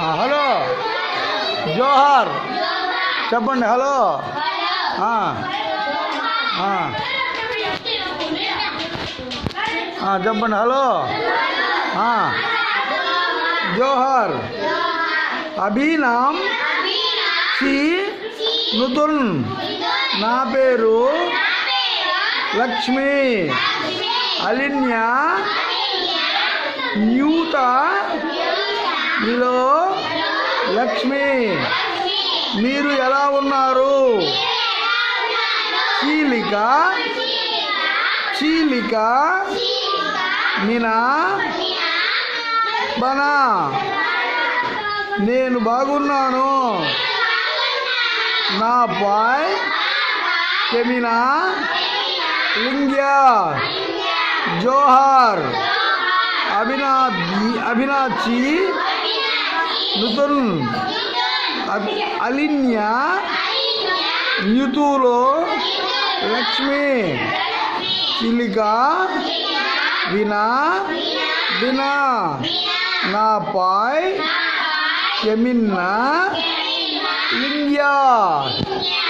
Hello జోహార్ చెప్పండి. Hello చెప్పండి. Hello జోహార్. అభి నామ్ సి నుతున్. నా పేరు లక్ష్మి. అలిన్య న్యూత మీలో లక్ష్మి. మీరు ఎలా ఉన్నారు? చీలిక చీలిక మినా బనా. నేను బాగున్నాను. నా పాయ్ కెమినా లింగ్యా. జోహార్. అభినాచి నుతున్. అలిన్య న్యూతులో లక్ష్మి. చిలిక వినా బినా. నా పాయ్ కెమిన్నా లింగ్యా.